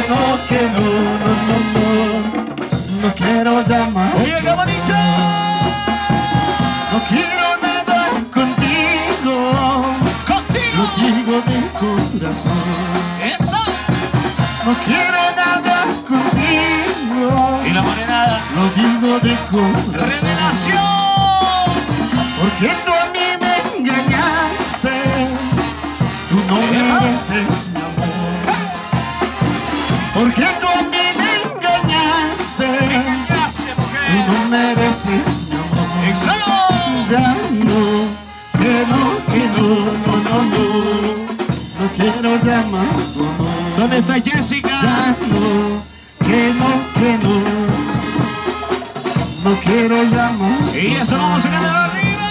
no quiero llamar. Oye, qué bonito. No quiero nada contigo, Contigo. lo digo de corazón. Eso. No quiero nada contigo, Y la moneda. lo digo de corazón. Revelación. Porque tú a mí me engañaste, tú no mereces mi amor. Porque tú a mí me engañaste, Engañaste, tú mujer. no mereces mi amor. Exacto. Ya no, no quiero llamar tu amor. ¿Dónde está Jessica? Ya no, no quiero llamar. Y eso vamos a ganar arriba.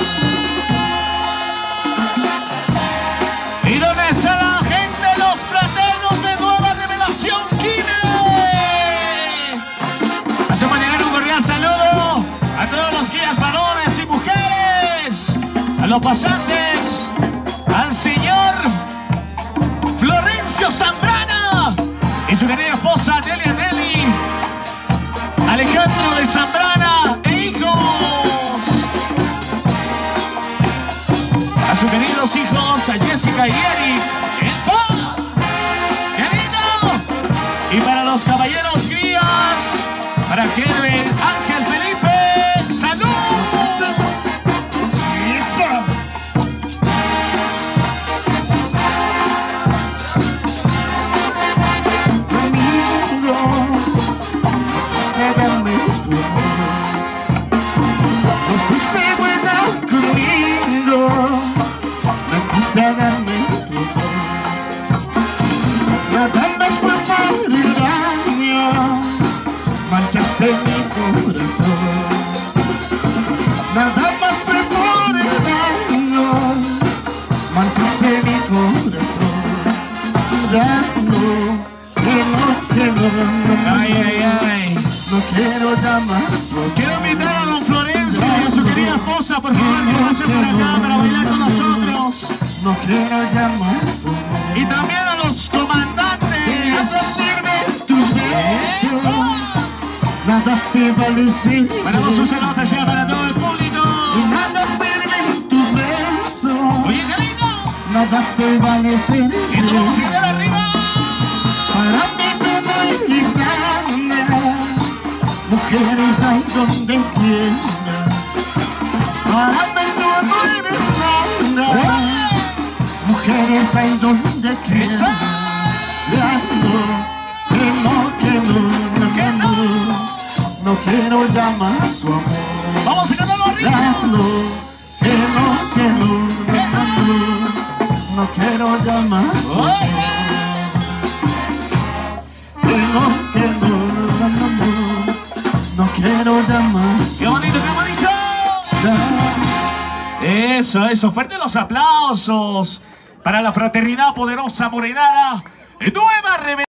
¿Y dónde está la gente, los fraternos de Nueva Revelación Kine? Hacemos llegar un cordial saludo a todos los guías varones y mujeres, a los pasantes, al señor Florencio Zambrana y su querida esposa Delia Nelly, Alejandro de Zambrana e hijos, a sus queridos hijos, a Jessica y Eric, querido, y para los caballeros guías, para Kevin, Ángel Felipe, ¡salud! Darme tu amor. Nada más fue por el daño, manchaste mi corazón. Nada más fue por el daño, manchaste mi corazón. Ya no, Ay, ay, ay. no quiero llamar. Quiero invitar a don Florencio y a su querida esposa, por favor, que pasen por acá para bailar con nosotros. No quiero llamar. Y también a los comandantes. Nada sirve tus besos, nada te vale sin Para vos, sacerdote, sea para todo el público. y nada sirve tus besos, Oye, qué lindo. nada te vale sin Y nos vamos a ir arriba. Para mí tú no eres nada, mujeres hay donde quiera. Para mí tú no eres nada, mujeres hay donde quiera. Ya no quiero llamar su amor. Vamos a cantarlo arriba. Ya no quiero llamar su amor. No quiero llamar. ¡Qué bonito, qué bonito! Eso, fuerte los aplausos para la fraternidad poderosa morenada. Nueva Revelación.